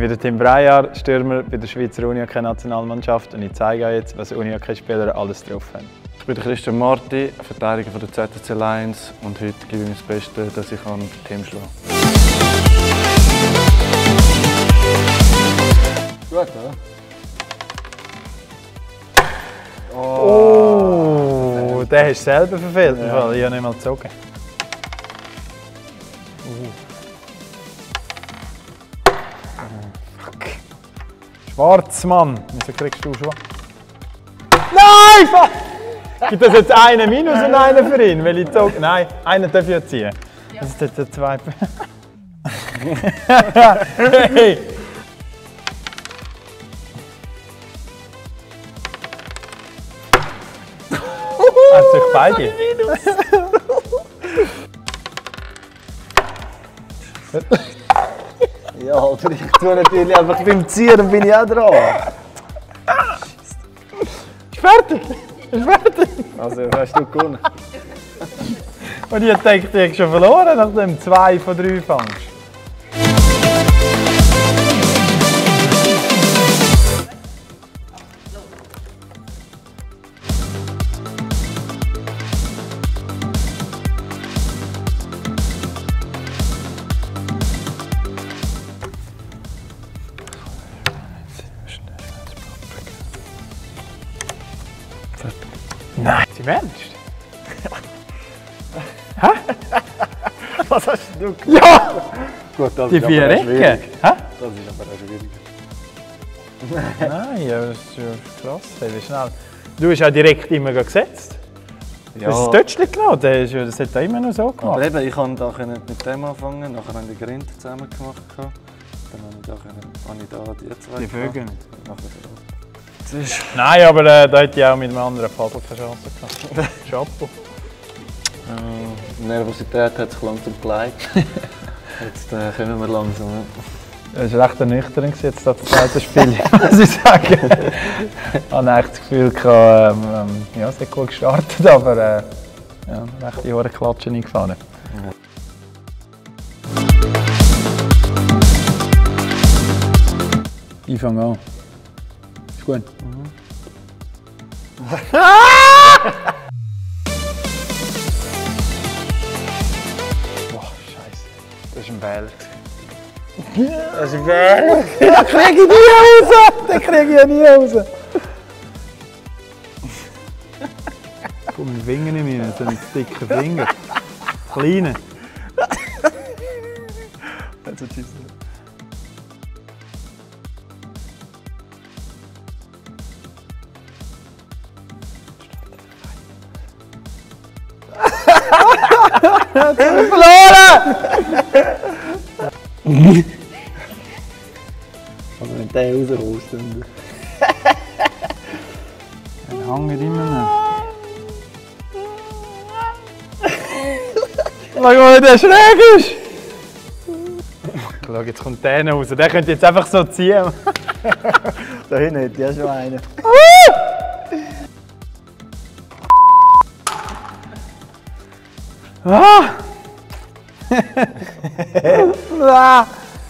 bin der Tim Breyer, Stürmer bei der Schweizer Unihockey-Nationalmannschaft und ich zeige euch jetzt, was Unihockey-Spieler alles drauf haben. Ich bin der Christian Marti, Verteidiger der ZSC Lions und heute gebe ich mir das Beste, dass ich den Tim schlage. Gut, oder? Oh, den hast du selber verfehlt, ja. Ich habe nicht mal gezogen. Fuck. Schwarzmann, wieso kriegst du schwarz? Nein! Fuck! Gibt das jetzt einen Minus und einen für ihn? Weil ich zog... Nein, einen darf ich ziehen. Ja. Das ist jetzt der zweite. Hey! Hat sich beide? Ja, oder ich tue natürlich einfach beim Ziehen, bin ich auch dran. Ist fertig! Ist fertig! Also hast du gewonnen. Und ich denke, ich habe schon verloren, nachdem 2 von 3 fangst. Nein, im Ernst? Hä? Was hast du gemacht? Ja! Gut, das Die ist 4 aber Ecken? schwierig. Hä? Das ist aber auch schwierig. Nein, ja, das ist ja krass, wie schnell. Du hast ja direkt immer gesetzt. Ja. Du hast das Tötschchen genommen, das hat er immer noch so gemacht. Aber eben, ich konnte da mit dem anfangen, nachher haben die Grind zusammen gemacht. Dann habe ich da die 2 Die Vögel. gemacht. Nein, aber da hätte ich auch mit einem anderen Paddel keine Chance gehabt. Chapeau. Die Nervosität hat sich langsam gelegt. Jetzt kommen wir langsam. Es war recht ernüchternd jetzt das zweite Spiel, muss ich sagen. Ich hatte echt das Gefühl, ja, es hat gut gestartet, aber ja, recht die Ohrenklatschen eingefahren. Ich fange an. Ist gut. Boah, Scheiße. Das ist ein Ball. Das ist ein Ball. Den kriege ich nie raus! Den kriege ich ja nie raus! Komm, meine Finger nicht mehr, so einen dicken Finger. Kleine. Also tschüss. Verloren! Also wenn der rausholst, dann... Er hängt immer noch. Schau mal, wie der schräg ist! Schau, jetzt kommt der raus. Der könnte jetzt einfach so ziehen. Da hinten hätte ich ja schon einen. Ah! Ah!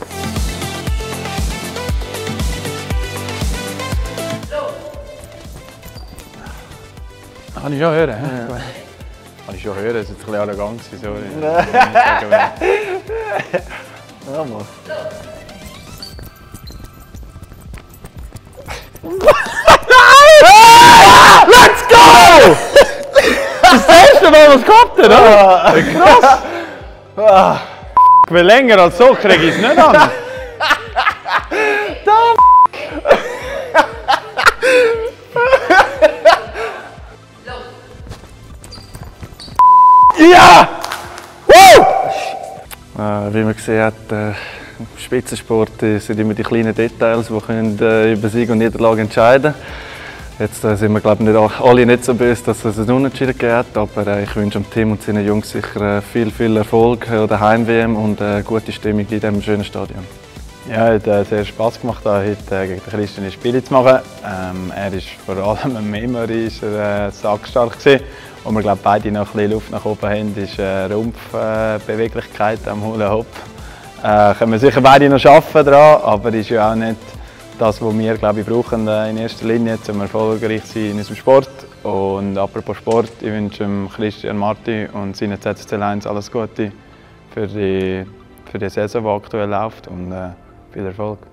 Kann ich schon hören? Ja. Kann ich schon hören, es war ein bisschen arrogant. Sorry. Ja, mal. Let's go! Das erste Mal, was kommt, oder? Krass! Ich will länger als so, kriege ich es nicht an. Ja! Wie man gesehen hat, im Spitzensport sind immer die kleinen Details, die können, über Sieg und Niederlage entscheiden können. Jetzt sind wir, glaube ich, alle nicht so böse, dass es einen Unentschieden gibt, aber ich wünsche dem Team und seinen Jungs sicher viel Erfolg an der Heim-WM und eine gute Stimmung in diesem schönen Stadion. Ja, es hat sehr Spass gemacht, heute gegen den Christian Spiele zu machen. Er ist vor allem im Memory sackstark gewesen. Und wir, glaube beide noch ein bisschen Luft nach oben haben, ist Rumpfbeweglichkeit am Hula Hoop. Können wir sicher beide noch arbeiten daran, aber das ist ja auch nicht das, was wir, glaube ich, brauchen in erster Linie, um erfolgreich zu sein in unserem Sport. Und apropos Sport, ich wünsche Christian Marti und seinen ZSC Lions alles Gute für die Saison, die aktuell läuft, und viel Erfolg.